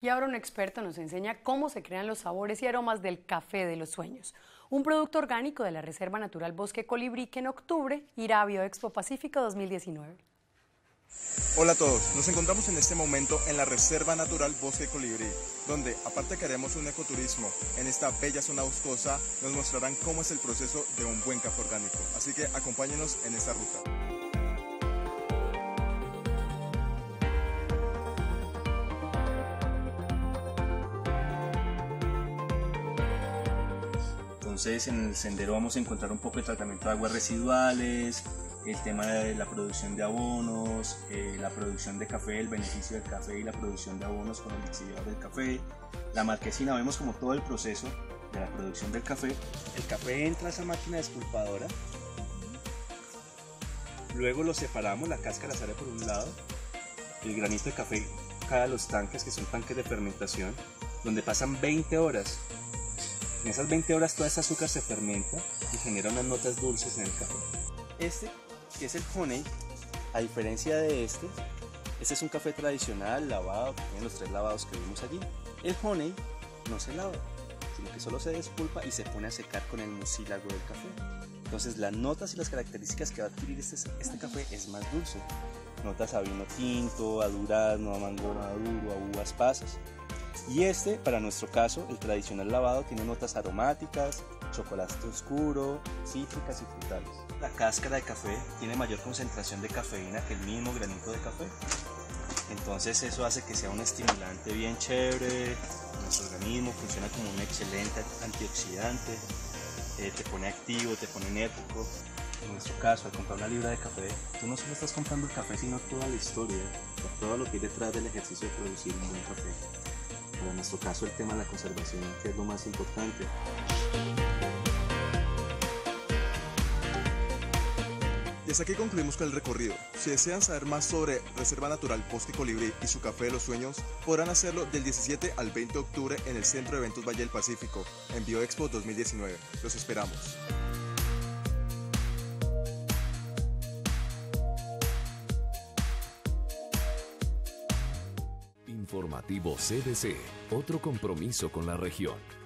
Y ahora un experto nos enseña cómo se crean los sabores y aromas del café de los sueños, un producto orgánico de la Reserva Natural Bosque Colibrí que en octubre irá a Bioexpo Pacífico 2019. Hola a todos, nos encontramos en este momento en la Reserva Natural Bosque Colibrí, donde aparte que haremos un ecoturismo en esta bella zona boscosa, nos mostrarán cómo es el proceso de un buen café orgánico. Así que acompáñenos en esta ruta. Entonces en el sendero vamos a encontrar un poco de tratamiento de aguas residuales, el tema de la producción de abonos, la producción de café, el beneficio del café y la producción de abonos con el lixiviador del café, la marquesina, vemos como todo el proceso de la producción del café. El café entra a esa máquina despulpadora, luego lo separamos, la cáscara sale por un lado, el granito de café cae a los tanques, que son tanques de fermentación, donde pasan 20 horas. En esas 20 horas toda esa azúcar se fermenta y genera unas notas dulces en el café. Este, que es el honey, a diferencia de este es un café tradicional, lavado, que tiene los 3 lavados que vimos allí. El honey no se lava, sino que solo se despulpa y se pone a secar con el mucílago del café. Entonces las notas y las características que va a adquirir este café es más dulce. Notas a vino tinto, a durazno, a mango maduro, a uvas pasas. Y este, para nuestro caso, el tradicional lavado, tiene notas aromáticas, chocolate oscuro, cítricas y frutales. La cáscara de café tiene mayor concentración de cafeína que el mismo granito de café. Entonces eso hace que sea un estimulante bien chévere. Nuestro organismo funciona como un excelente antioxidante. Te pone activo, te pone enérgico. En nuestro caso, al comprar una libra de café, tú no solo estás comprando el café, sino toda la historia, todo lo que hay detrás del ejercicio de producir un buen café. Pero en nuestro caso el tema de la conservación, que es lo más importante. Y hasta aquí concluimos con el recorrido. Si desean saber más sobre Reserva Natural Bosque Colibrí y su café de los sueños, podrán hacerlo del 17 al 20 de octubre en el Centro de Eventos Valle del Pacífico, en Bioexpo 2019. Los esperamos. Informativo CDC, otro compromiso con la región.